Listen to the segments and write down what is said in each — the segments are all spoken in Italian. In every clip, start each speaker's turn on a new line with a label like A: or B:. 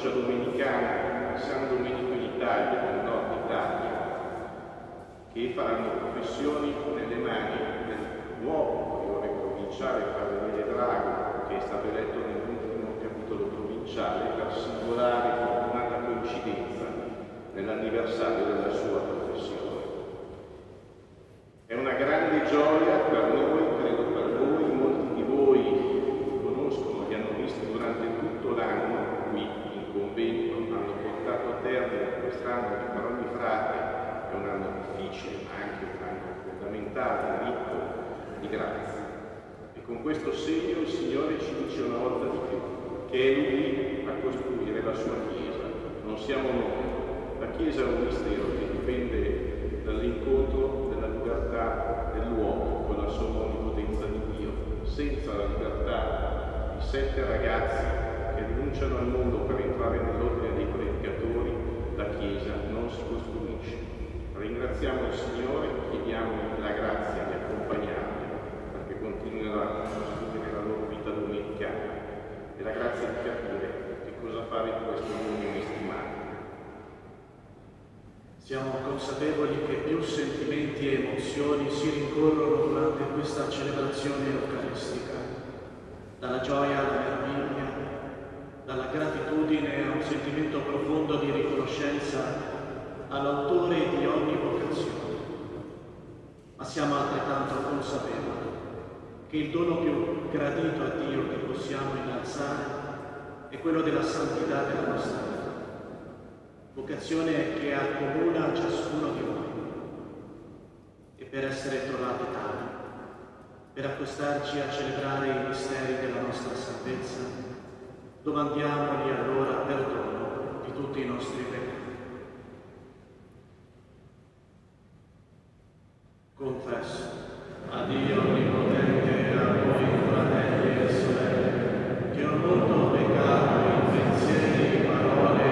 A: provincia domenicana di San Domenico in Italia, nel nord Italia, che faranno professioni nelle mani del nuovo priore provinciale, Padre Emilia Drago, che è stato eletto nell'ultimo capitolo provinciale per singolare e fortunata coincidenza nell'anniversario della sua professione. È una grande gioia per noi, credo per voi, molti di voi li conoscono, li hanno visti durante tutto l'anno qui in convento, hanno portato a termine quest'anno che per ogni frate è un anno difficile, ma anche un anno fondamentale, ricco di grazia. E con questo segno il Signore ci dice una volta di più che è Lui a costruire la sua Chiesa, non siamo noi. La Chiesa è un mistero che dipende dall'incontro della libertà dell'uomo con la somma onnipotenza di Dio. Senza la libertà di 7 ragazzi che rinunciano al mondo per entrare nell'ordine dei predicatori, la Chiesa non si costruisce. Ringraziamo il Signore, chiediamogli la grazia di accompagnarli perché continuino a costruire la loro vita domenicana e la grazia di capire che cosa fare in questo mondo inestimabile.
B: Siamo consapevoli che più sentimenti e emozioni si rincorrono durante questa celebrazione eucaristica, dalla gioia alla meraviglia, dalla gratitudine a un sentimento profondo di riconoscenza all'autore di ogni vocazione. Ma siamo altrettanto consapevoli che il dono più gradito a Dio che possiamo innalzare è quello della santità della nostra vita. Vocazione che accomuna ciascuno di noi e per essere trovati tali, per accostarci a celebrare i misteri della nostra salvezza, domandiamogli allora perdono di tutti i nostri peccati. Confesso a Dio Onnipotente e a voi fratelli e sorelle che ho molto peccato in pensieri, parole,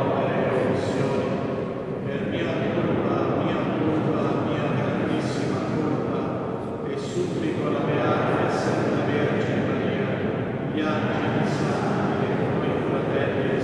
B: supplico la Beata e Santa Vergine Maria, gli angeli santi e voi fratelli e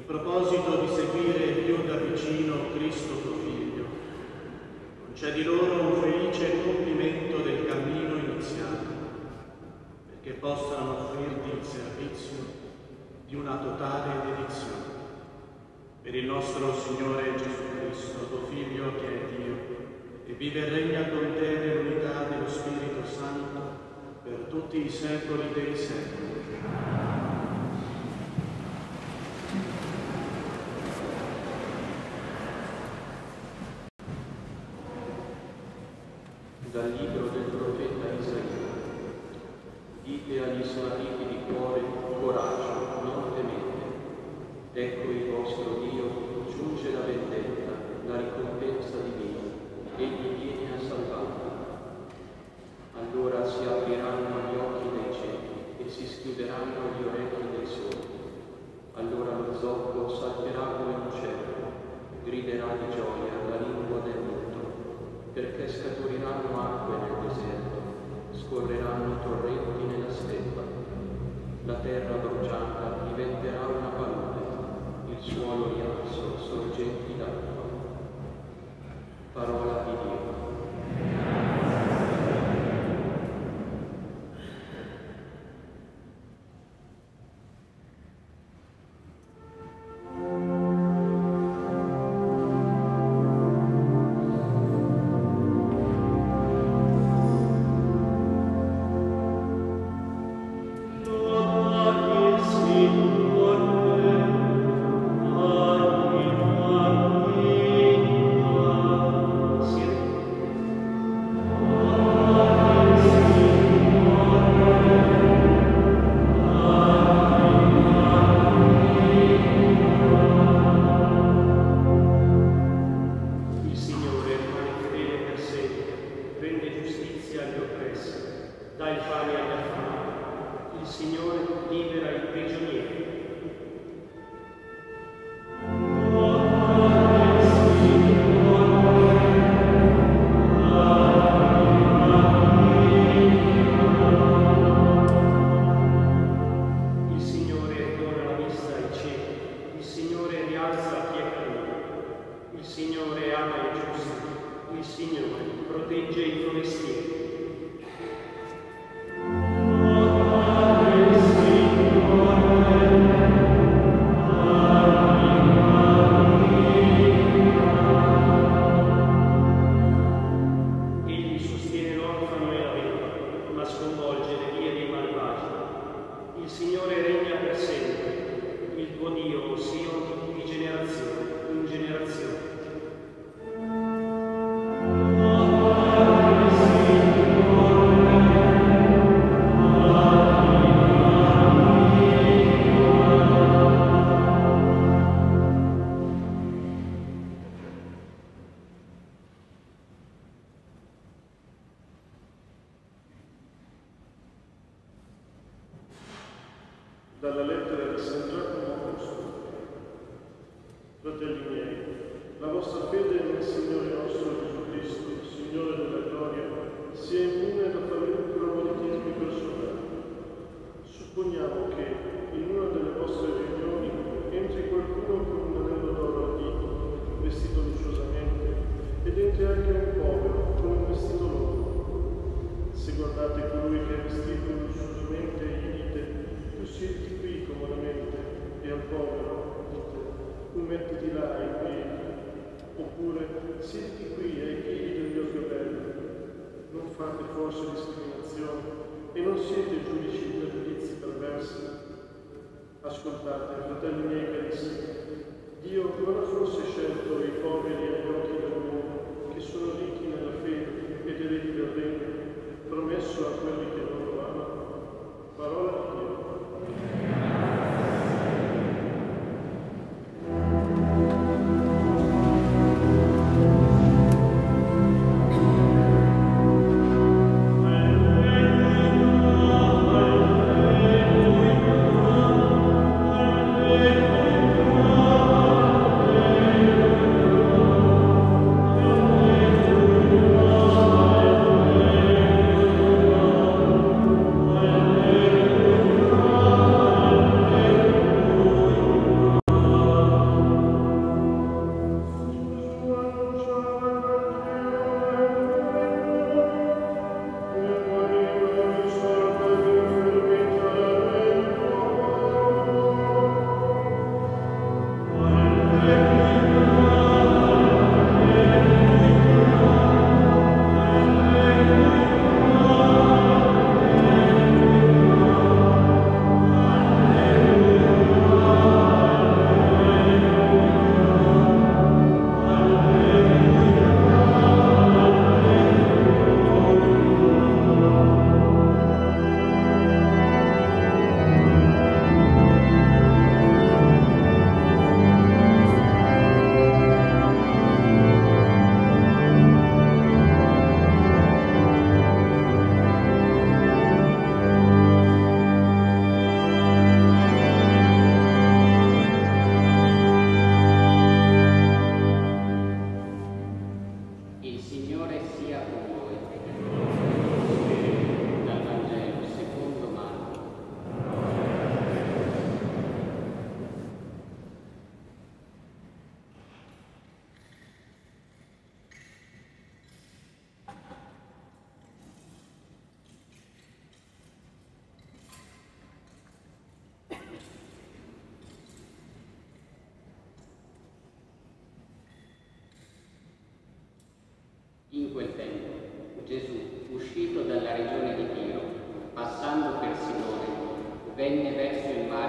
B: proposito di seguire più da vicino Cristo tuo Figlio, concedi loro un felice compimento del cammino iniziato, perché possano offrirti il servizio di una totale dedizione. Per il nostro Signore Gesù Cristo, tuo Figlio che è Dio, e vive e regna con te nell'unità dello Spirito Santo per tutti i secoli dei secoli.
C: Dal libro del profeta Isaia. Dite agli smarriti di cuore: coraggio, non temete. Ecco il vostro Dio, giunge la vendetta, la ricompensa divina, egli viene a salvarvi. Allora si apriranno gli occhi dei ciechi e si schiuderanno gli orecchi dei sordi. Allora lo zoppo salterà come un cervo, griderà di gioia la lingua del lutto, perché scaturiranno acque nel deserto, scorreranno torrenti nella steppa. La terra bruciata diventerà una palude, il suolo riarso sorgenti d'acqua. Parola di Dio.
D: Dalla lettera di San Giacomo Apostolo. Fratelli miei, la vostra fede nel Signore nostro Gesù Cristo, Signore della gloria, sia immune da qualunque favoritismi personali. Supponiamo che in una delle vostre riunioni entri qualcuno con un anello d'oro al dito, vestito lussuosamente, ed entri anche un povero con un vestito nuovo. Se guardate colui che è vestito lussuosamente e gli dite: tu siedi qui comodamente, e al povero dite: mettiti là ai piedi, oppure siedi qui ai piedi del mio fratello. Non fate forse discriminazione e non siete giudici per giudizi perversi? Ascoltate, fratelli miei carissimi, Dio non ha forse scelto i poveri agli occhi dell'uomo, che sono ricchi nella fede ed eredi del regno, promesso a quelli che non lo amano? Parola di Dio.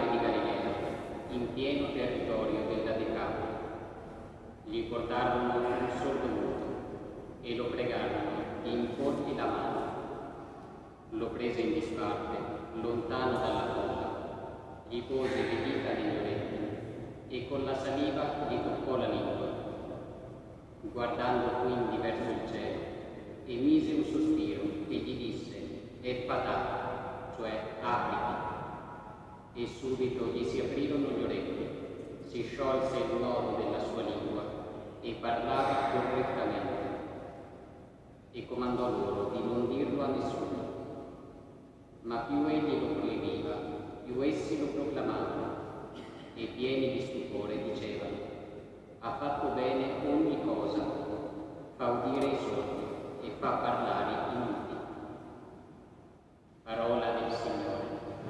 E: mare di Galilea, in pieno territorio della Decapoli. Gli portarono un sordo muto e lo pregarono di imporgli la mano. Lo prese in disparte, lontano dalla folla, gli pose le dita negli orecchi e con la saliva gli toccò la lingua. Guardando quindi verso il cielo, emise un sospiro e gli disse: Effatà, cioè apriti. E subito gli si aprirono gli orecchi, si sciolse il nodo della sua lingua e parlava correttamente. E comandò loro di non dirlo a nessuno. Ma più egli lo proibiva, più essi lo proclamavano, e pieni di stupore dicevano: ha fatto bene ogni cosa, fa udire i sordi e fa parlare i muti. Parola del Signore.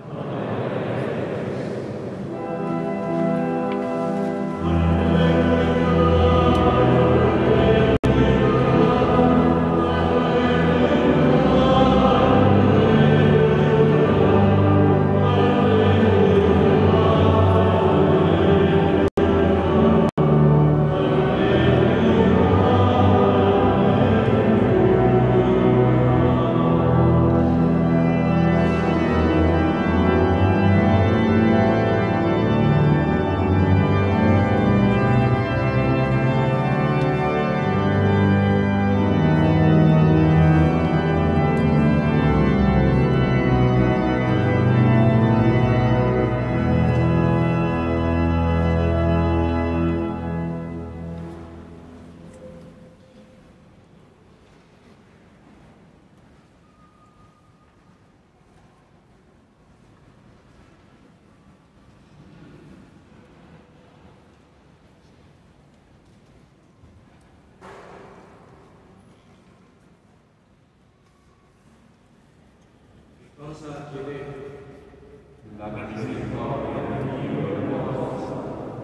B: Cosa chiedete?
F: La misericordia di Dio e vostra.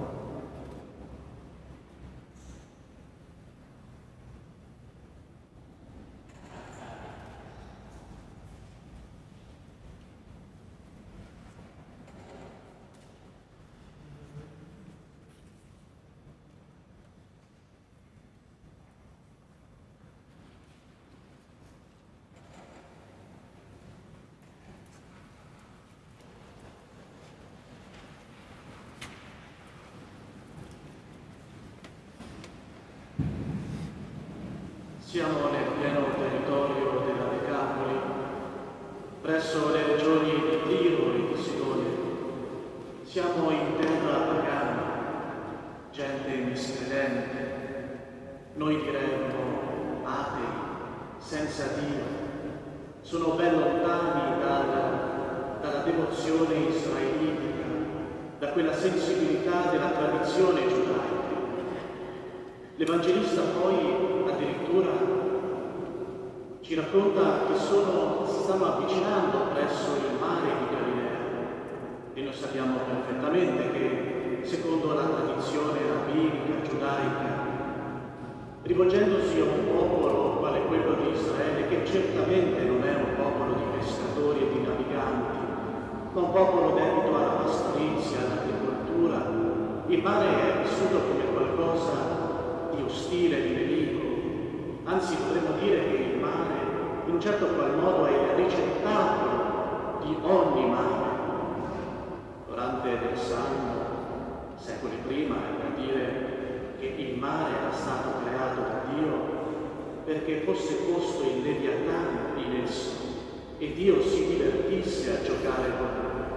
B: Siamo nel pieno territorio della Decapoli, presso le regioni di Tiro e di Sidone. Siamo in terra pagana, gente miscredente, noi diremmo atei, senza Dio. Sono ben lontani dalla devozione israelitica, da quella sensibilità della tradizione giudaica. L'Evangelista poi addirittura ci racconta che si stanno avvicinando presso il mare di Galilea e noi sappiamo perfettamente che secondo la tradizione rabbinica, giudaica, rivolgendosi a un popolo quale quello di Israele, che certamente non è un popolo di pescatori e di naviganti, ma un popolo dedito alla pastorizia, all'agricoltura, il mare è vissuto come qualcosa di ostile, di nemico. Anzi, dovremmo dire che il mare, in un certo qual modo, è il ricettacolo di ogni mare. L'orante del Salmo, secoli prima, è per dire che il mare era stato creato da Dio perché fosse posto il Leviatano in esso e Dio si divertisse a giocare con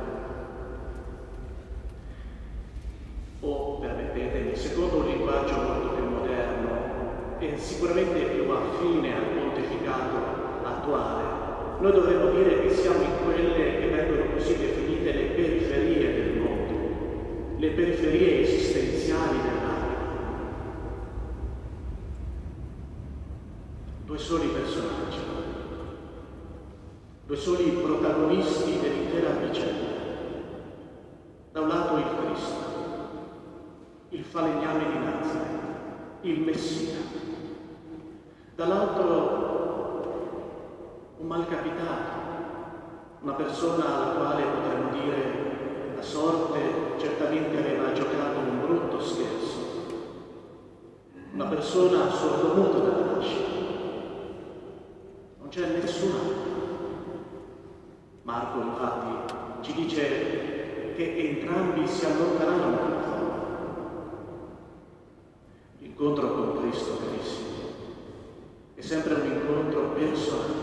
B: lui. O, permettetemi, secondo un linguaggio molto più moderno, e sicuramente più affine al pontificato attuale, noi dovremmo dire che siamo in quelle che vengono così definite le periferie del mondo, le periferie esistenziali dell'anima. Due soli personaggi, due soli protagonisti dell'intera vicenda. Da un lato il Cristo, il falegname di Nazareth, il Messia. Dall'altro un malcapitato, una persona alla quale potremmo dire la sorte persona sordomuta dalla nascita. Non c'è nessun altro. Marco infatti ci dice che entrambi si allontanarono dalla folla. L'incontro con Cristo, carissimi, è sempre un incontro personale.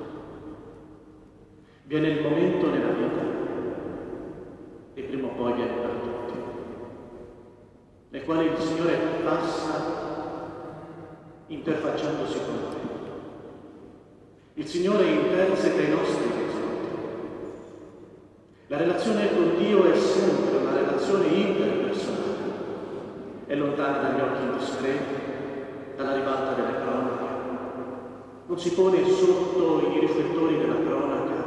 B: Viene il momento nella vita, e prima o poi viene per tutti, nel quale il Signore passa interfacciandosi con noi. Il Signore interseca i nostri bisogni. La relazione con Dio è sempre una relazione interpersonale. È lontana dagli occhi indiscreti, dalla ribalta delle cronache. Non si pone sotto i riflettori della cronaca.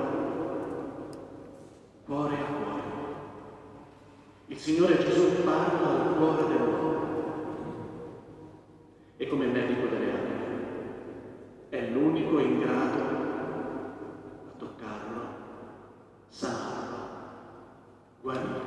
B: Cuore a cuore. Il Signore Gesù parla al cuore dell'uomo. E come medico delle anime è l'unico in grado a toccarlo, sanarlo, guarirlo.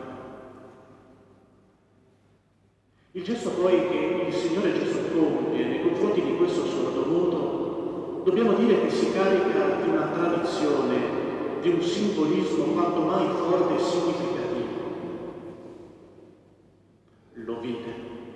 B: Il gesto poi che il Signore Gesù compie nei confronti di questo sordomuto, dobbiamo dire che si carica di una tradizione, di un simbolismo quanto mai forte e significativo. Lo vide,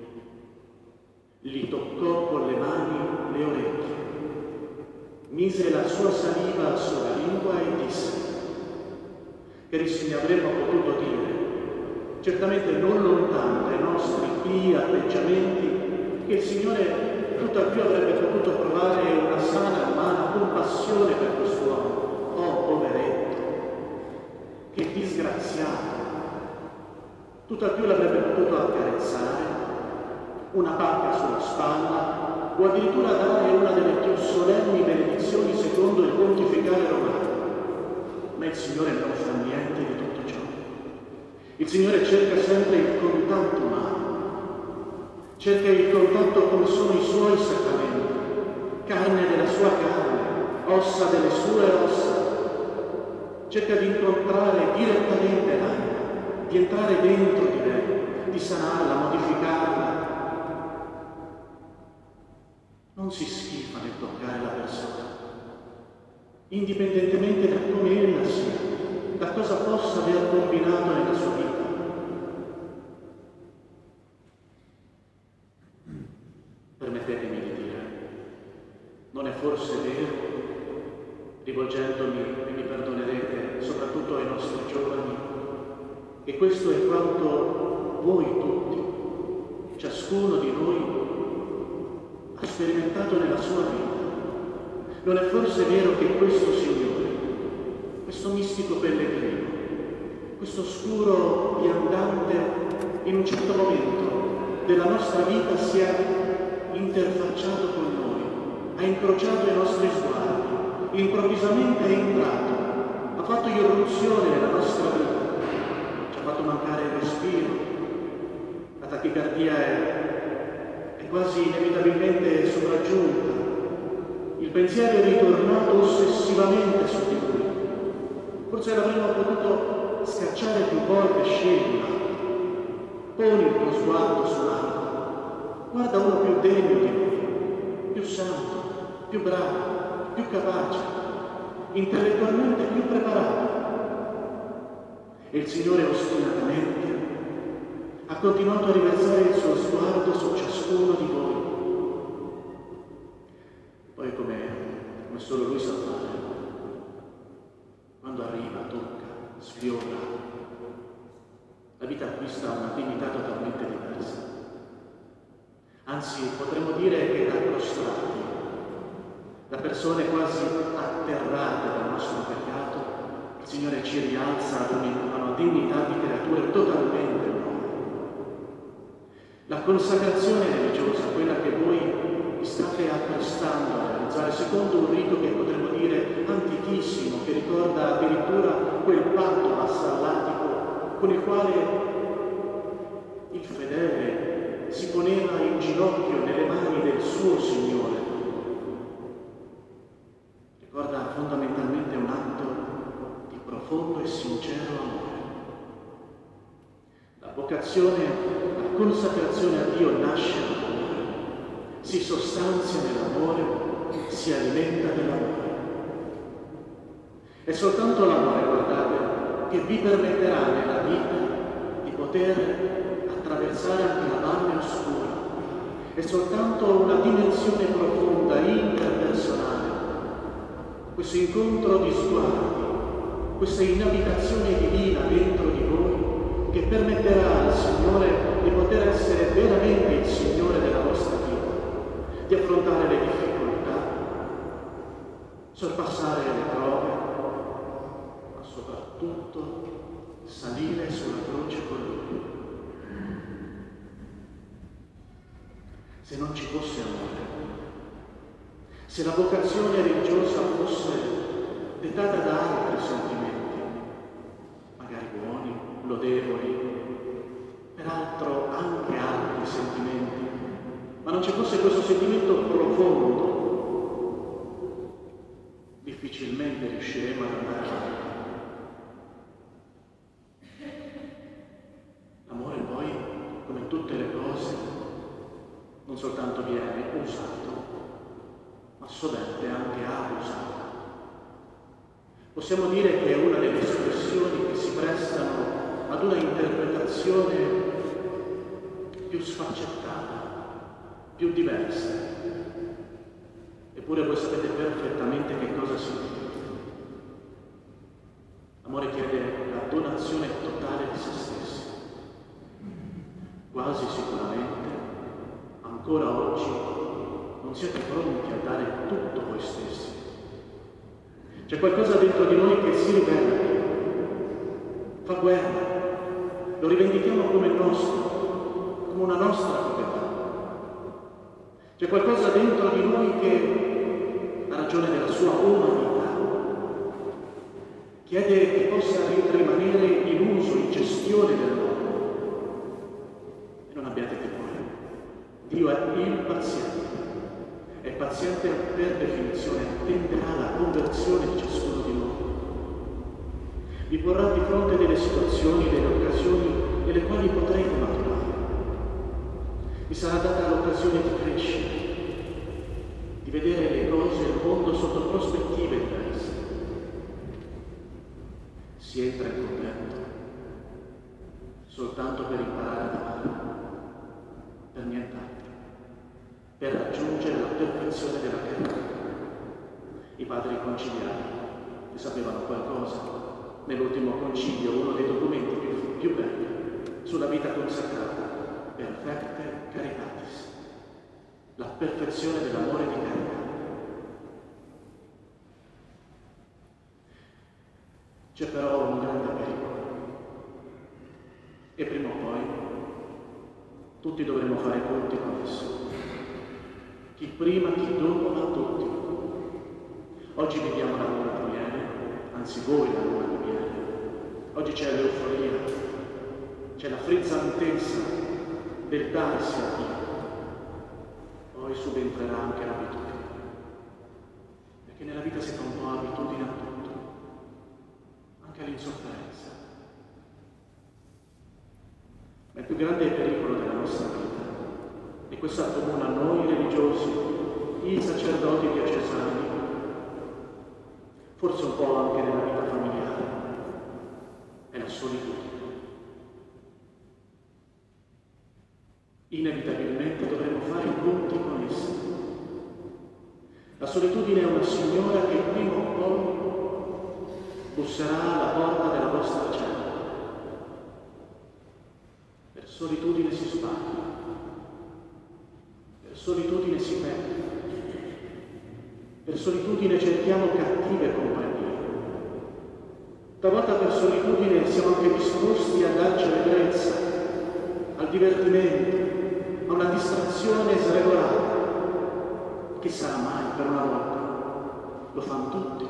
B: gli toccò con le mani le orecchie, mise la sua saliva sulla lingua e disse: carissimi, avremmo potuto dire, certamente non lontano dai nostri pii atteggiamenti, che il Signore tutt'al più avrebbe potuto provare una sana umana compassione per quest'uomo. Oh, poveretto, che disgraziato! Tutt'al più l'avrebbe potuto accarezzare, una pacca sulla spalla, o addirittura dare una delle più solenni benedizioni secondo il pontificale romano. Ma il Signore non fa niente di tutto ciò. Il Signore cerca sempre il contatto umano, cerca il contatto come sono i suoi sacramenti, carne della sua carne, ossa delle sue ossa. Cerca di incontrare direttamente l'anima, di entrare dentro di lei, di sanarla, modificarla. Non si schifa nel toccare la persona, indipendentemente da come ella sia, da cosa possa aver combinato nella sua vita. Permettetemi di dire, non è forse vero, rivolgendomi, e mi perdonerete, soprattutto ai nostri giovani, che questo è quanto voi tutti, ciascuno di noi, ha sperimentato nella sua vita? Non è forse vero che questo Signore, questo mistico pellegrino, questo oscuro viandante, in un certo momento della nostra vita si è interfacciato con noi, ha incrociato i nostri sguardi, improvvisamente è entrato, ha fatto irruzione nella nostra vita, ci ha fatto mancare il respiro, la tachicardia è quasi inevitabilmente sopraggiunta, il pensiero è ritornato ossessivamente su di lui. Forse l'avremmo potuto scacciare più volte, scegli. Poni il tuo sguardo sull'altro, guarda uno più degno di noi, più santo, più bravo, più capace, intellettualmente più preparato. E il Signore ostinatamente ha continuato a riversare il suo sguardo su ciascuno di voi. Poi come solo Lui sa fare, quando arriva, tocca, sfiora, la vita acquista una dignità totalmente diversa. Anzi, potremmo dire che da prostrati, da persone quasi atterrate dal nostro peccato, il Signore ci rialza ad una dignità di creature totalmente nuove. La consacrazione religiosa, quella che voi vi state apprestando a realizzare, secondo un rito che potremmo dire antichissimo, che ricorda addirittura quel patto vassallatico con il quale il fedele si poneva in ginocchio nelle mani del suo Signore. Ricorda fondamentalmente un atto di profondo e sincero amore. La vocazione, la consacrazione a Dio nasce dall'amore, si sostanzia nell'amore, si alimenta nell'amore. È soltanto l'amore, guardate, che vi permetterà nella vita di poter attraversare anche la valle oscura. È soltanto una dimensione profonda, interpersonale, questo incontro di sguardi, questa inabitazione divina dentro di voi che permetterà al Signore di poter essere veramente il Signore della vostra vita, di affrontare le difficoltà, sorpassare le prove, ma soprattutto salire sulla croce con Lui. Se non ci fosse amore, se la vocazione religiosa fosse dettata da altri sentimenti, magari buoni, lodevoli, peraltro anche altri sentimenti, ma non ci fosse questo sentimento profondo, difficilmente riusciremo ad andare avanti. L'amore poi, come tutte le cose, non soltanto viene usato, ma sovente anche abusato. Possiamo dire che è una delle espressioni che si prestano ad una interpretazione più sfaccettata, più diversa. Eppure voi sapete perfettamente che cosa significa. L'amore chiede la donazione totale di se stesso. Quasi sicuramente, ancora oggi, non siete pronti a dare tutto voi stessi. C'è qualcosa dentro di noi che si ribella, fa guerra, lo rivendichiamo come nostro, come una nostra proprietà. C'è qualcosa dentro di noi che, a ragione della sua umanità, chiede che possa rimanere in uso, in gestione del mondo. E non abbiate timore. Dio è il paziente. È paziente per definizione, attenderà la conversione di ciascuno di noi. Vi porrà di fronte delle situazioni, delle occasioni nelle quali potrete maturare. Vi sarà data l'occasione di crescere, di vedere le cose e il mondo sotto prospettive diverse. Si entra in convento soltanto per imparare ad amare, per nient'altro, per raggiungere la perfezione della carità. I padri conciliari ne sapevano qualcosa. Nell'ultimo concilio, uno dei documenti più belli sulla vita consacrata, Perfecte Caritatis, la perfezione dell'amore di carità. C'è però un grande pericolo. E prima o poi tutti dovremo fare i conti con esso. Chi prima, chi dopo, ma tutti. Oggi viviamo la luna di miele, anzi voi la luna di miele. Oggi c'è l'euforia, c'è la frizzantezza del darsi a Dio. Poi subentrerà anche l'abitudine. Perché nella vita si fa un po' abitudine a tutto, anche all'insofferenza. Ma il più grande pericolo della nostra vita, e questo accomuna noi religiosi, i sacerdoti diocesani, forse un po' anche nella vita familiare, è la solitudine. Inevitabilmente dovremo fare i conti con essa. La solitudine è una signora che prima o poi busserà alla porta della vostra cella. Per solitudine si sbaglia, per solitudine si perde, per solitudine cerchiamo cattive compagnie. Talvolta per solitudine siamo anche disposti a darci allegrezza, al divertimento, a una distrazione sregolata. Chi sarà mai per una volta? Lo fanno tutti.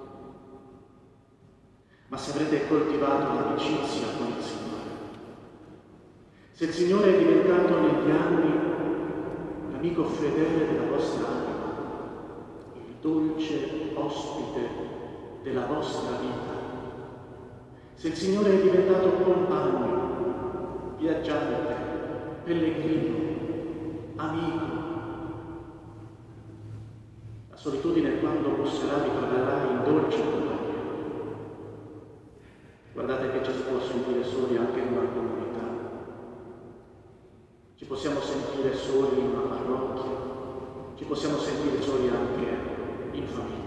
B: Ma se avrete coltivato l'amicizia con il Signore, se il Signore è diventato negli anni l'amico fedele della vostra anima, il dolce ospite della vostra vita, se il Signore è diventato compagno, viaggiante, pellegrino, amico, solitudine quando busserà ritornerà in dolce compagnia. Guardate che ci si può sentire soli anche in una comunità. Ci possiamo sentire soli in una parrocchia, ci possiamo sentire soli anche in famiglia.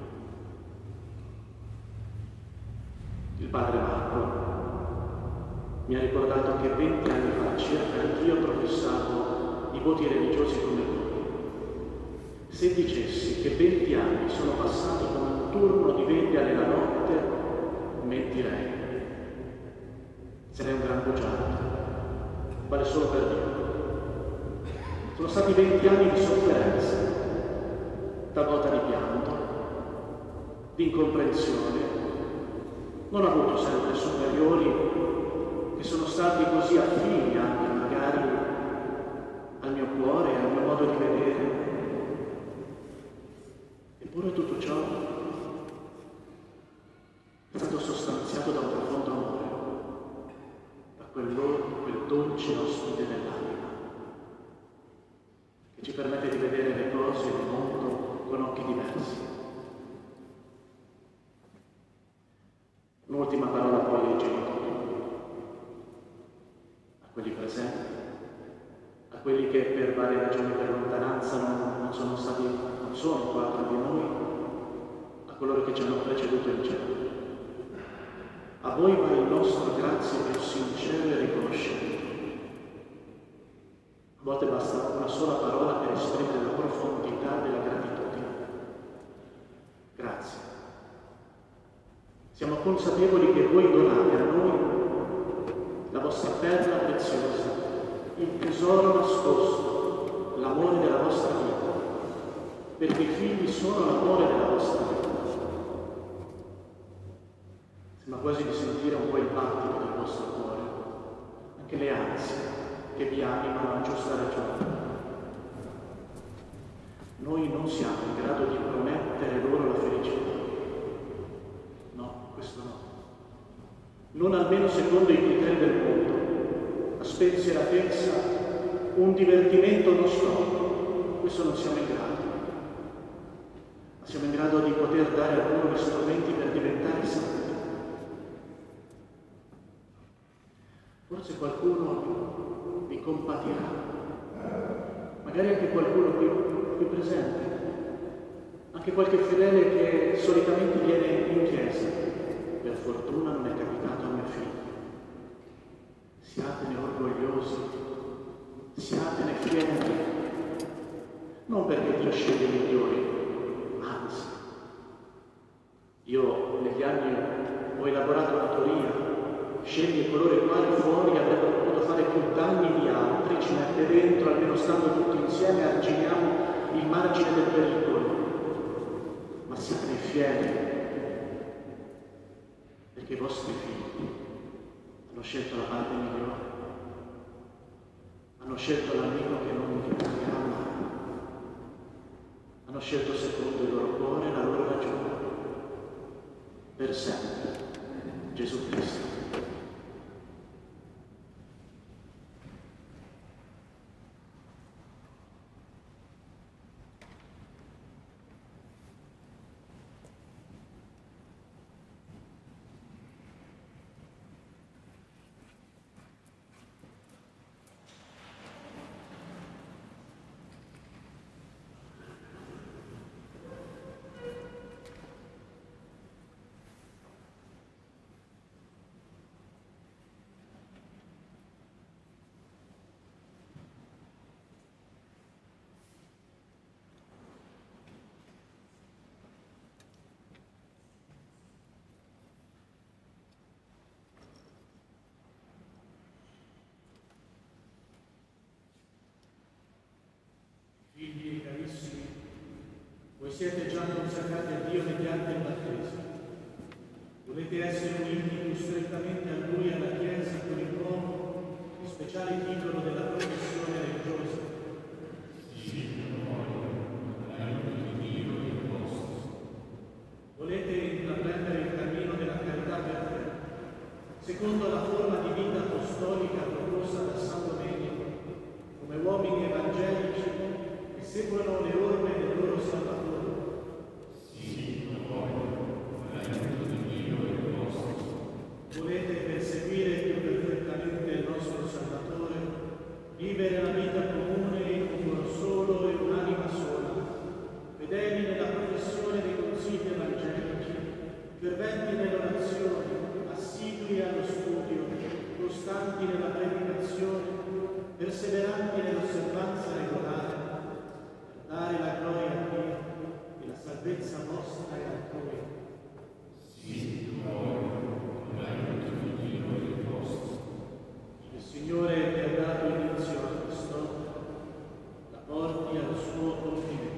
B: Il padre Marco mi ha ricordato che 20 anni fa circa anch'io professavo i voti religiosi come voi. Se dicessi che 20 anni sono passati come un turno di veglia nella notte, mentirei. Sarei un gran bugiardo. Vale solo per Dio. Sono stati 20 anni di sofferenza, talvolta di pianto, di incomprensione. Non ho avuto sempre superiori che sono stati così affini anche magari al mio cuore, al mio modo di vedere. Eppure tutto ciò è stato sostanziato da un profondo amore, da quel dolce ospite dell'anima, che ci permette di vedere le cose e il mondo con occhi diversi. Un'ultima parola poi ai genitori, a quelli presenti, a quelli che per varie ragioni per lontananza non sono qua tra di noi, a coloro che ci hanno preceduto in cielo. A voi va il nostro grazie più sincero e riconoscente. A volte basta una sola parola per esprimere la profondità della gratitudine. Grazie. Siamo consapevoli che voi donate a noi la vostra perla preziosa, il tesoro nascosto, l'amore della vostra vita, perché i figli sono l'amore della vostra vita. Sembra quasi di sentire un po' il battito del vostro cuore, anche le ansie che vi animano a giusta ragione. Noi non siamo in grado di promettere loro la felicità. No, questo no. Non almeno secondo i criteri del mondo, la spensieratezza, un divertimento non storico. Questo non siamo in grado. Ma siamo in grado di poter dare a loro gli strumenti per diventare santi. Forse qualcuno vi compatirà, magari anche qualcuno qui presente, anche qualche fedele che solitamente viene in chiesa. Per fortuna non è capitato a mio figlio. Siatene orgogliosi, siatene fieri, non perché Dio sceglie i migliori, anzi. Io negli anni ho elaborato una teoria, sceglie coloro i quali fuori avrebbero potuto fare più danni di altri, ci mette dentro, almeno stando tutti insieme, arginiamo il margine del pericolo. Ma siate fieri, perché i vostri figli hanno scelto la parte migliore, hanno scelto l'amico che non vi cambierà mai, hanno scelto secondo il loro cuore e la loro ragione, per sempre, Gesù Cristo. Figli carissimi, voi siete già consacrati a Dio mediante il battesimo. Volete essere uniti più strettamente a Lui e alla Chiesa con il nuovo e speciale titolo della professione religiosa. Volete intraprendere il cammino della carità per te, secondo la forma di vita apostolica proposta da San Domenico, come uomini evangelici che seguono le orme del loro Salvatore, perseveranti nell'osservanza regolare, per dare la gloria a Dio e la salvezza vostra e altrui. Il Signore ti ha dato inizio a quest'opera, la porti al suo compimento.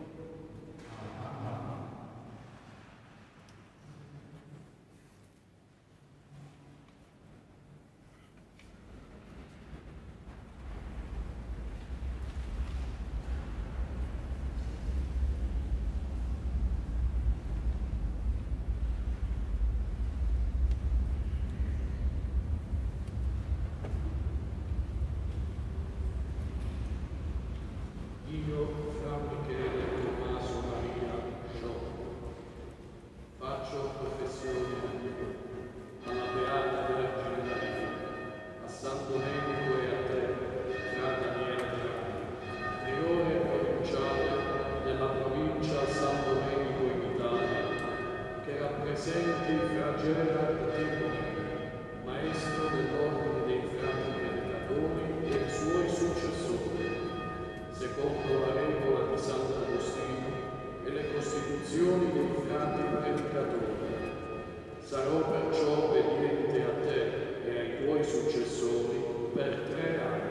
C: Io, Fra Michele Tommaso Maria Scioppo, faccio professione a Dio, alla Beata Vergine Maria, a San Domenico e a te, Fra Daniele Draghi, priore provinciale della provincia San Domenico in Italia, che rappresenti Fra Gerard Timone, maestro dell'ordine dei frati predicatori e i suoi successori, secondo la regola di Sant'Agostino e le costituzioni dei frati predicatori. Sarò perciò obbediente a te e ai tuoi successori per 3 anni.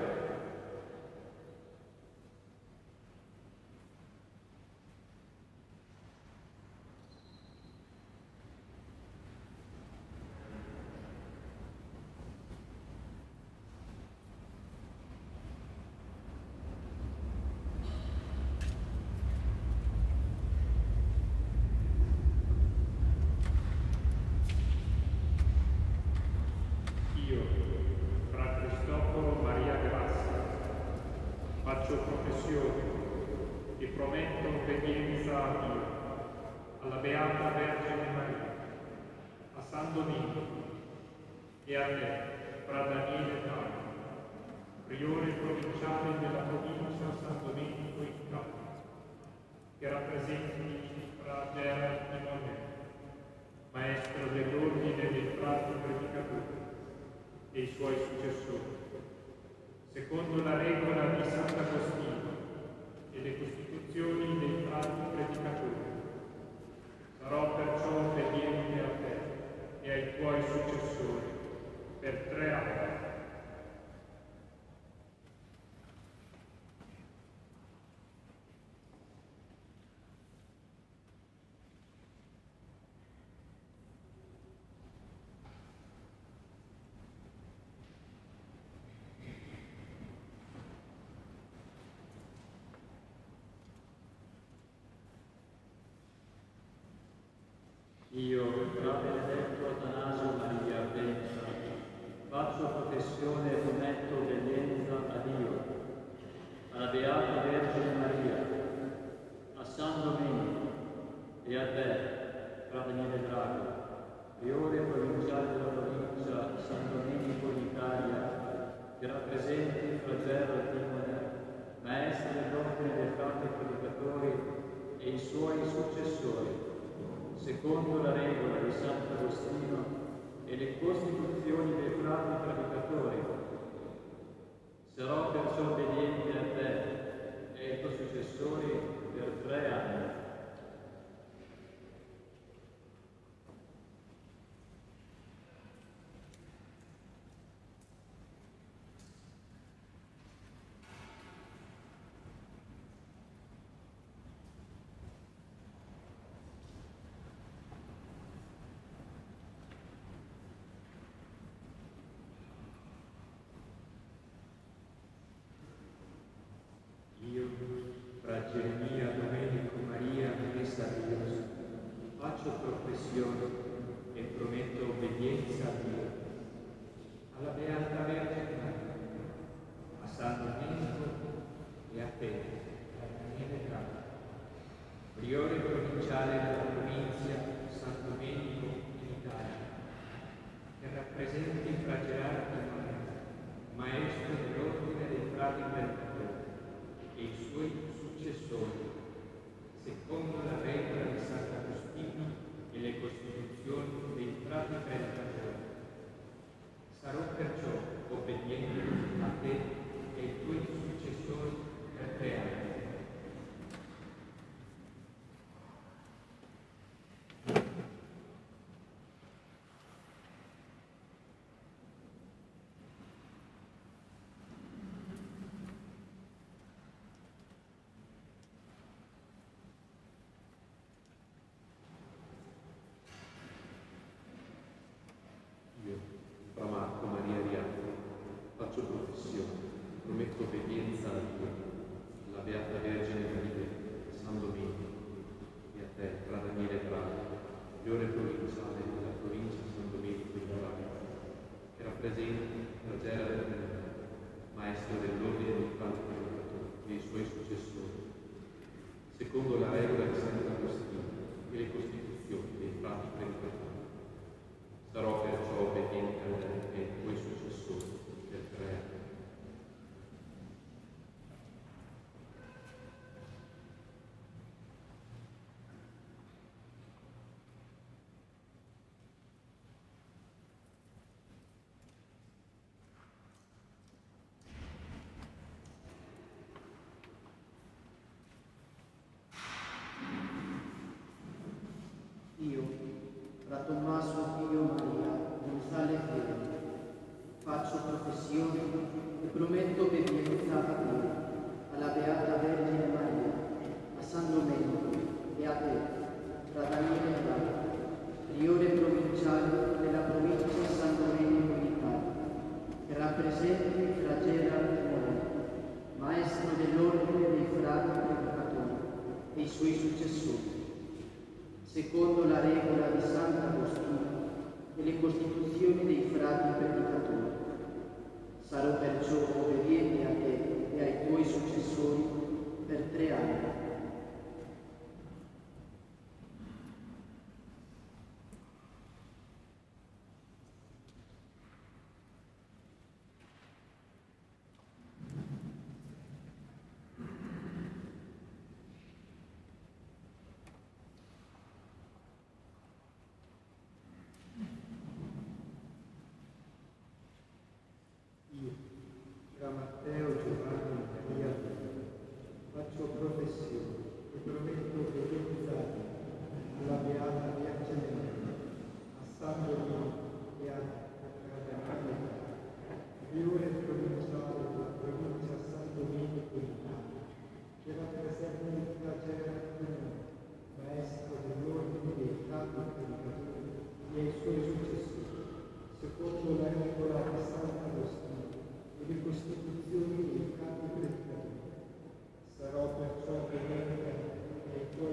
F: Faccio professione e prometto obbedienza a Dio, alla Beata Vergine Maria, a San Domenico e a te, Fra Daniele Draghi, priore provinciale della provincia San Domenico in Italia, che rappresenti Fra Gerard Timone, maestro dell'ordine dei frati predicatori e i suoi successori, secondo la regola di Sant'Agostino e le costituzioni dei frati predicatori. Sarò perciò obbediente a te e ai tuoi successori per 3 anni.
C: Io, Fra Benedetto Atanasio Maria Benza, faccio professione e prometto obbedienza a Dio, alla Beata Vergine Maria, a San Domenico e a te, Fra Daniele Draghi, priore provinciale della provincia San Domenico in Italia, che rappresenti Fra Gerard Timone, maestro dell'ordine dei frati predicatori e i suoi successori, secondo la regola di Sant'Agostino e le costituzioni dei frati predicatori. Sarò perciò obbediente a te e ai tuoi successori per 3 anni.
G: passione e prometto obbedienza a te, alla Beata Vergine Maria, a San Domenico e a te, fra Daniele Bravo, priore provinciale della provincia San Domenico in Italia, che rappresenti Fra Gerard Moreno, maestro dell'ordine dei frati predicatori e i suoi successori, secondo la regola di Sant'Agostino e le costituzioni dei frati predicatori. Sarò perciò obbediente a te e ai tuoi successori per 3 anni.
H: Fra Matteo, Giovanni e Maria faccio professione e prometto obbedienza alla Beata Vergine Maria, a San Domenico e a Daniele, priore provinciale della provincia San Domenico in Italia, che rappresenta Gerard Moreno, maestro dell'ordine dei frati predicatori e ai suoi successori, secondo la regola di Sant'Agostino e le costituzioni dei frati predicatori. Sarò perciò obbediente ai tuoi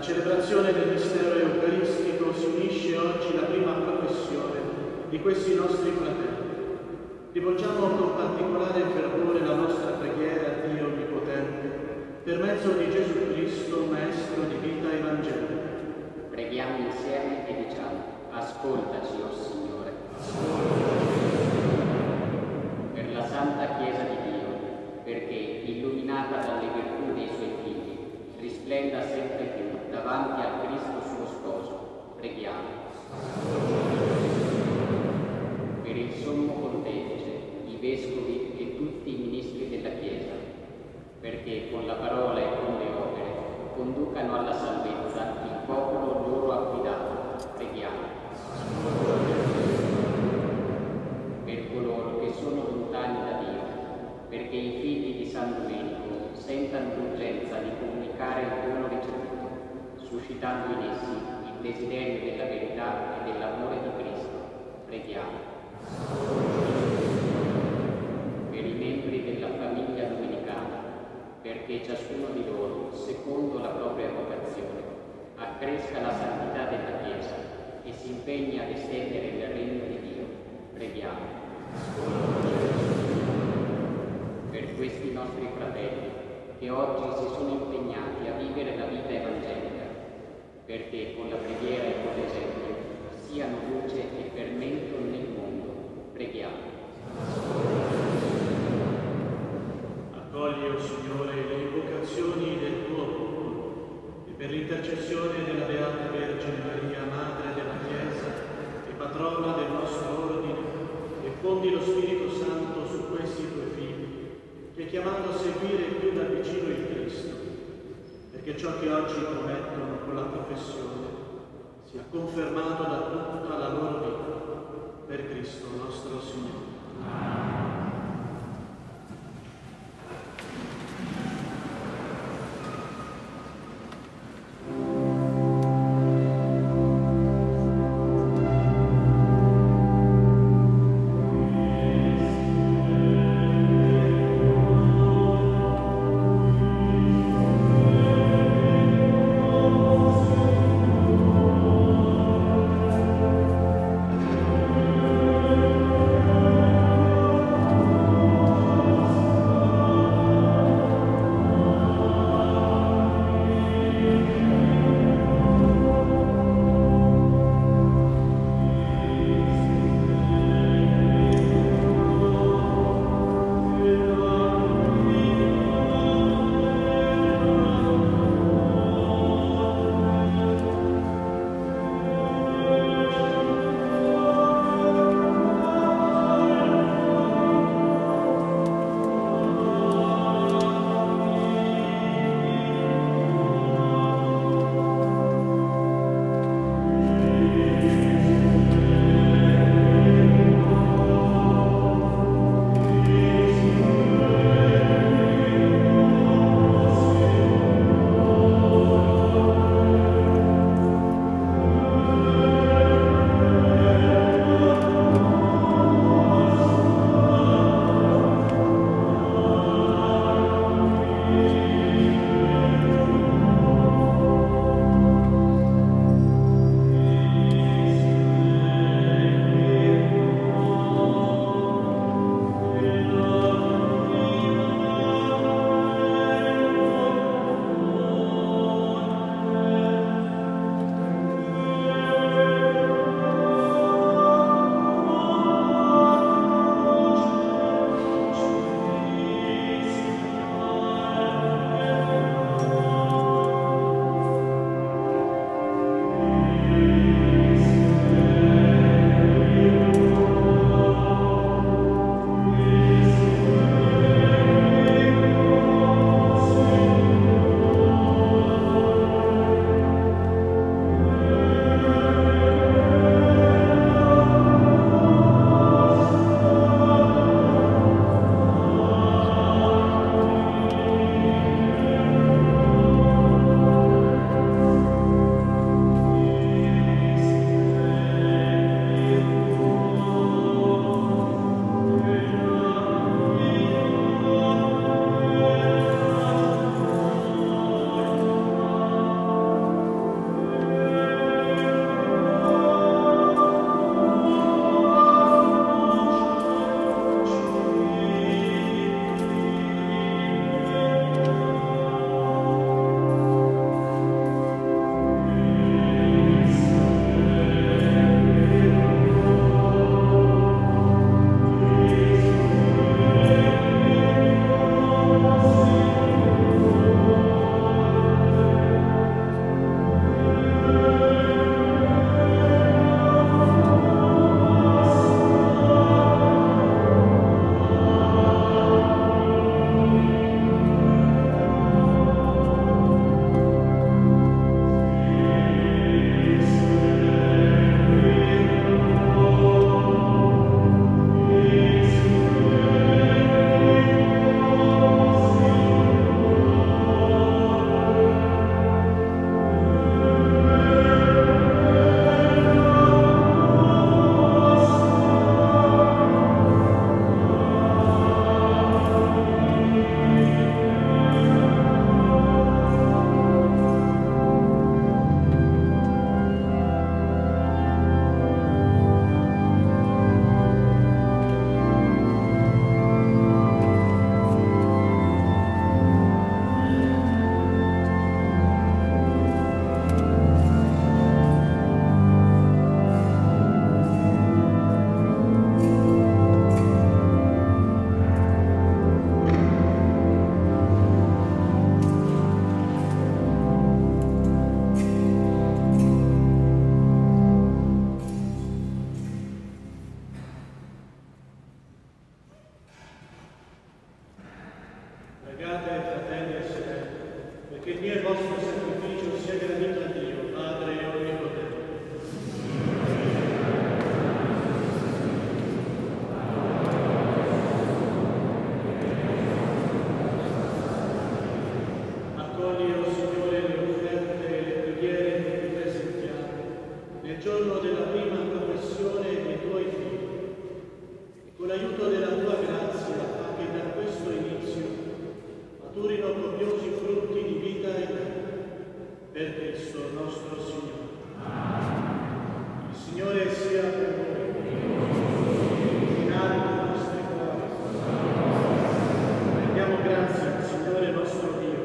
B: celebrazione del mistero eucaristico si unisce oggi la prima professione di questi nostri fratelli. Rivolgiamo con particolare fervore la nostra preghiera a Dio Onnipotente per mezzo di Gesù Cristo, Maestro di vita evangelica.
E: Preghiamo insieme e diciamo: ascoltaci, o Signore. Per la Santa Chiesa di Dio, perché, illuminata dalle virtù dei Suoi figli, risplenda sempre più davanti al Cristo suo sposo. Preghiamo. Per il Sommo Pontefice, i Vescovi e tutti i ministri della Chiesa, perché con la parola e con le opere conducano alla salvezza il popolo loro affidato. Preghiamo. Per coloro che sono lontani da Dio, perché i figli di San Domenico sentano l'urgenza di comunicare il dono ricevuto, suscitando in essi il desiderio della verità e dell'amore di Cristo. Preghiamo. Per i membri della famiglia domenicana, perché ciascuno di loro, secondo la propria vocazione, accresca la santità della Chiesa e si impegni ad estendere il regno di Dio. Preghiamo. Per questi nostri fratelli che oggi si sono impegnati a vivere la vita evangelica, perché con la preghiera e con l'esempio siano luce e fermento nel mondo. Preghiamo.
B: Accogli, o Signore, le invocazioni del tuo popolo e per l'intercessione della Beata Vergine Maria, Madre della Chiesa e patrona del nostro ordine, fondi lo Spirito Santo su questi tuoi figli, che chiamando a seguire più da vicino il Cristo, perché ciò che oggi promettono con la professione sia confermato da tutta la loro vita, per Cristo nostro Signore.
I: Amen.
B: mio e vostro sacrificio sia gradito a Dio, Padre Onnipotente. Accogli, o Signore, le offerte e le preghiere che ti presentiamo nel giorno della prima professione dei tuoi figli e con l'aiuto della tua grazia fa che da questo inizio maturino copiosi frutti di vita eterna. Per Cristo nostro Signore. Il Signore sia con voi. Illuminare i nostri cuori. Rendiamo grazie al Signore nostro Dio.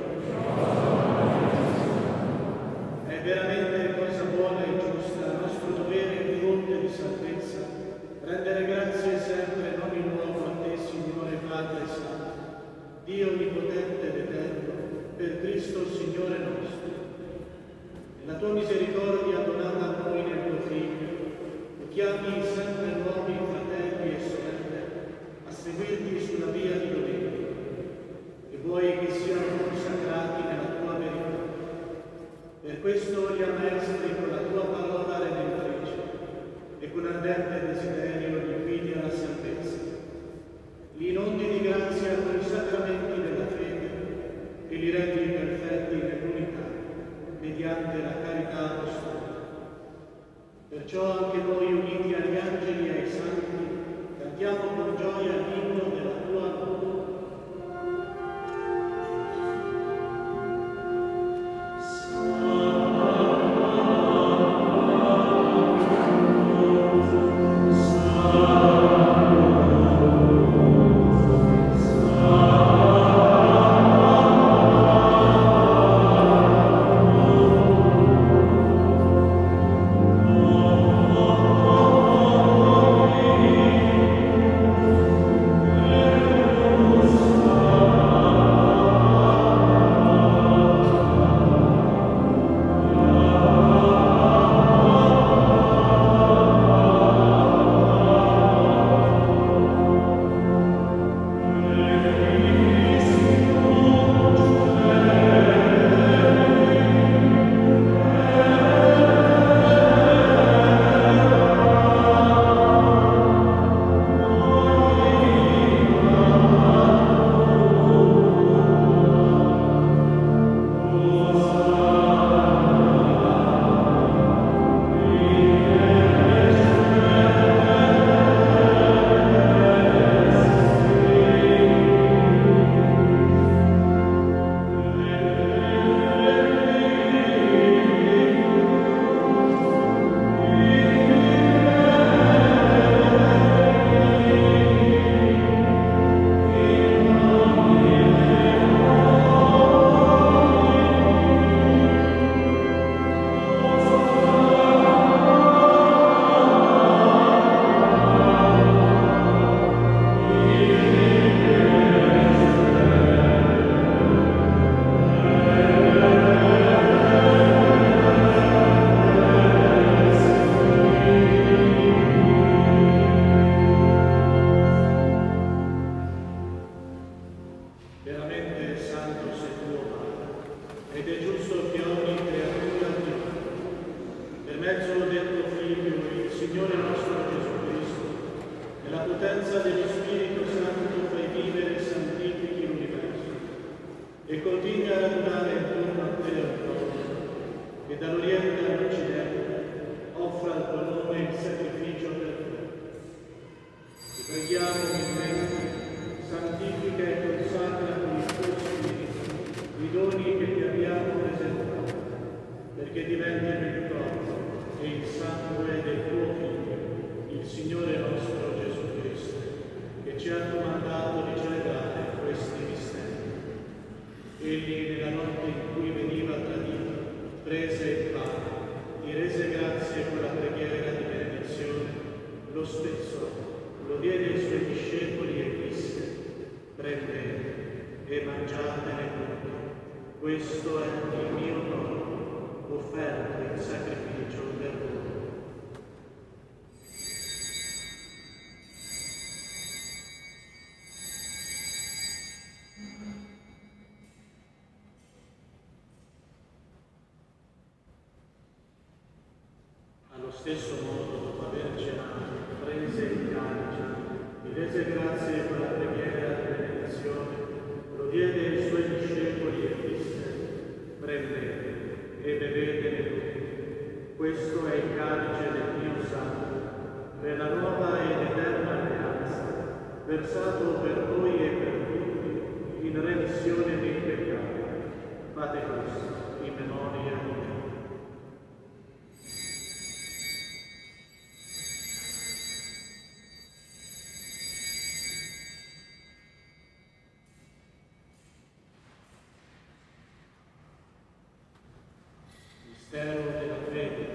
B: È veramente cosa buona e giusta, nostro dovere e fonte di salvezza, rendere grazie sempre in ogni nuovo a te, Signore Padre Santo, Dio onnipotente ed eterno, per Cristo Signore nostro. Nella tua misericordia donata a noi nel tuo Figlio, tu chiami sempre nuovi fratelli e sorelle a seguirti sulla via di domenica, e vuoi che siano consacrati nella tua verità. Per questo li ammaestri con la tua parola redentrice e con ardente desiderio li guidi alla salvezza. Li inondi di grazia con i sacramenti della fede e li rendi perfetti nell'unità, mediante la carità apostolica. Perciò anche noi, uniti agli angeli e ai santi, cantiamo con gioia l'inno della tua lode. Questo è il mio corpo, offerto in sacrificio per voi. stesso modo, dopo aver cenato, prese il calice, vi rese grazie con la preghiera di benedizione, lo diede ai suoi discepoli e disse: prendete e bevetene tutti. Questo è il calice del mio sangue, per la nuova ed eterna alleanza, versato per voi e per tutti in remissione dei peccati. Fate questo in memoria di me. Mistero della fede.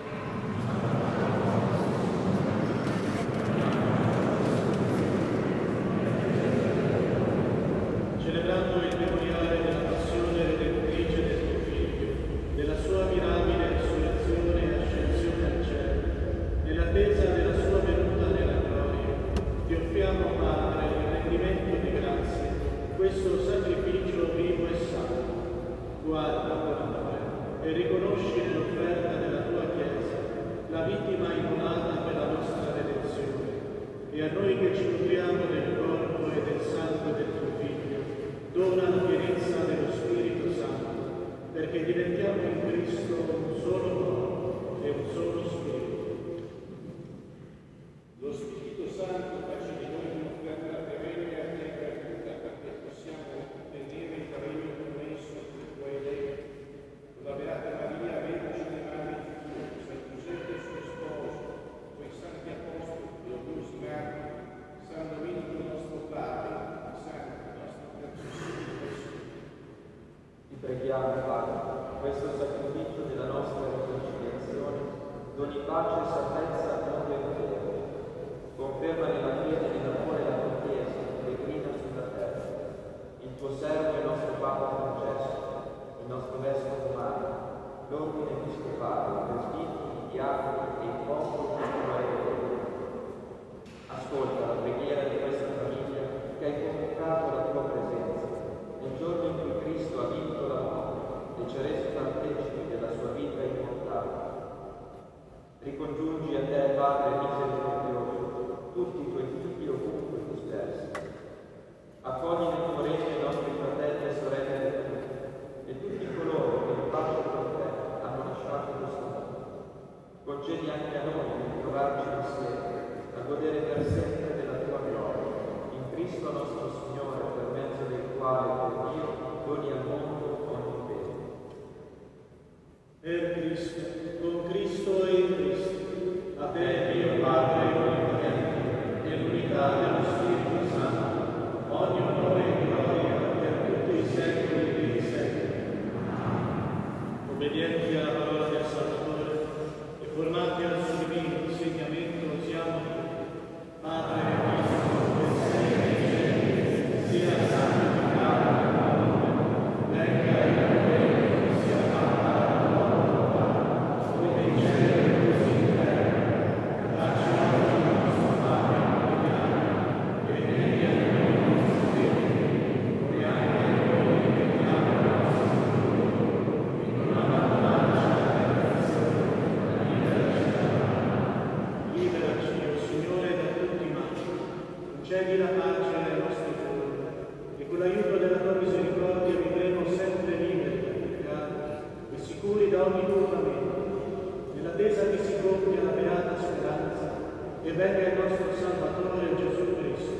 B: Celebrando il memoriale della passione redenttrice del tuo Figlio, della sua mirabile risurrezione e ascensione al cielo, nell'attesa della sua venuta nella gloria, ti offriamo, Padre, il rendimento di grazie, questo sacrificio vivo e santo. Guarda, Padre, e riconosci nell'offerta della tua Chiesa la vittima immolata per la nostra redenzione, e a noi che ci nutriamo del corpo e del sangue del tuo Figlio, dona la pienezza dello Spirito Santo, perché diventiamo in Cristo un solo corpo e un solo Spirito.
A: Lo Spirito Santo faccia di noi un'offerta perenne a te gratuita, perché possiamo ottenere il premio promesso che tu hai detto. La Beata Maria, Vergine Madre di Dio, San Giuseppe suo sposo, quei santi apostoli, gloriosi martiri, San Domenico nostro Padre, Santo nostro Terzo Spirito.
C: Ti preghiamo, Padre, questo sacrificio della nostra riconciliazione doni pace e salvezza a mondo intero. Conferma nella fede e nell'amore la tua Chiesa, pellegrina sulla terra. Il tuo servo e il nostro Papa Francesco, il nostro Vescovo Mario, l'ordine episcopale, i presbiteri, i diaconi e il popolo che tu hai eletto. Ascolta la preghiera di questa famiglia che hai convocato alla tua presenza, nel giorno in cui Cristo ha vinto la morte e ci ha reso partecipi della sua vita immortale. Ricongiungi a te, Padre misericordioso, tutti i tuoi figli ovunque dispersi. Accogli nel tuo regno i nostri fratelli e sorelle del Cristo e tutti coloro che in pace con te hanno lasciato questo mondo. Concedi anche a noi di trovarci insieme, a godere per sempre della tua gloria, in Cristo nostro Signore, per mezzo del quale per Dio doni al mondo ogni bene.
B: Per Cristo, con Cristo e in Cristo, a te, Dio Padre onnipotente, nell'unità dello Spirito Santo, ogni onore e gloria per tutti i secoli dei secoli. Obbedienti alla parola del Salvatore e formati al suo divino insegnamento, siamo Padre nostro che sei nei cieli, sia santificato il tuo nome, venga il tuo regno, sia fatta la tua volontà, come in cielo così in terra. Dacci oggi il nostro pane quotidiano, e vieni a noi i nostri debiti, come anche noi ripetiamo ai nostri debitori, e non abbandonarci alla tentazione, ma liberaci dal male. Liberaci, o Signore, da tutti i mali. Concedi la pace ai nostri cuori, e con l'aiuto della tua misericordia vivremo sempre liberi dal peccato e sicuri da ogni turbamento, nell'attesa che si compia la beata speranza e venga il nostro Salvatore Gesù Cristo.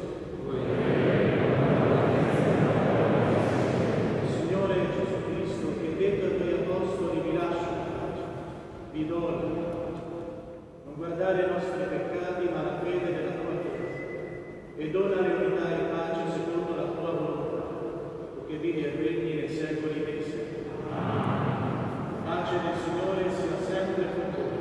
B: Signore Gesù Cristo, che detto ai tuoi apostoli: vi lascio la pace, vi do la mia pace. Non guardare i nostri peccati, ma la fede della tua Chiesa, e dona l'unità e pace secondo la tua volontà, che vivi e regni nei secoli dei secoli. Pace del Signore sia sempre con voi.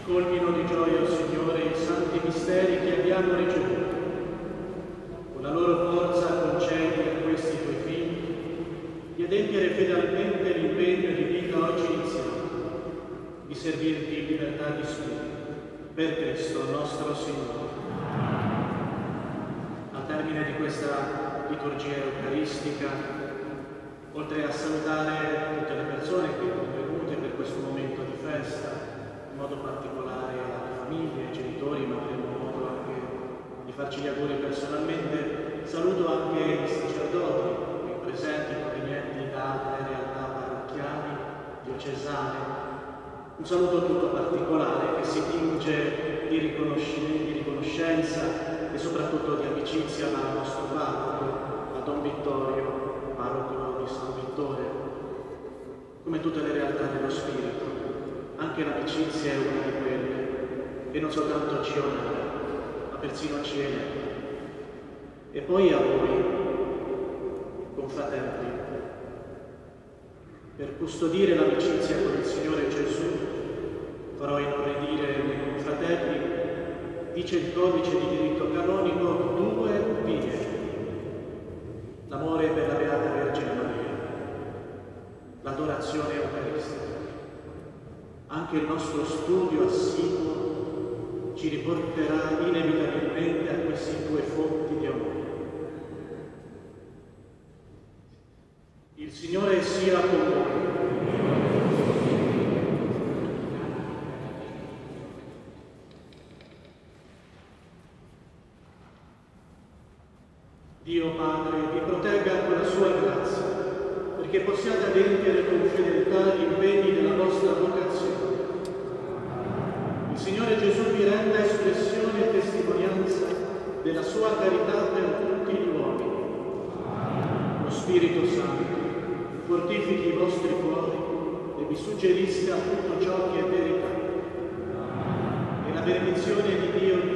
B: colmino di gioia, o Signore, i santi misteri che abbiamo ricevuto. Con la loro forza concedi a questi tuoi figli di adempiere fedelmente l'impegno di vita oggi iniziato, di servirti in libertà di spirito, per Cristo nostro Signore. Al termine di questa liturgia eucaristica, oltre a salutare tutte le persone che sono venute per questo momento di festa, in modo particolare alle famiglie, ai genitori, ma avremo modo anche di farci gli auguri personalmente, saluto anche i sacerdoti qui presenti, provenienti da altre realtà parrocchiali, diocesane. Un saluto tutto particolare che si tinge di riconoscenza e soprattutto di amicizia al nostro parroco, a Don Vittorio, parroco di San Vittore. Come tutte le realtà dello spirito, anche l'amicizia è una di quelle che non soltanto ci onora, ma persino ci eleva. E poi a voi, confratelli, per custodire l'amicizia con il Signore Gesù, farò inorridire i confratelli, dice il codice di diritto canonico, 2 vie: l'amore per la Beata Vergine Maria, l'adorazione eucaristica. Anche il nostro studio assiduo ci riporterà inevitabilmente a queste 2 fonti di amore. Il Signore sia con voi. Dio Padre vi protegga con la sua grazia, perché possiate adempiere con fedeltà gli impegni della vostra vocazione. Il Signore Gesù vi renda espressione e testimonianza della sua carità per tutti gli uomini. Lo Spirito Santo fortifichi i vostri cuori e vi suggerisca tutto ciò che è verità. E la benedizione di Dio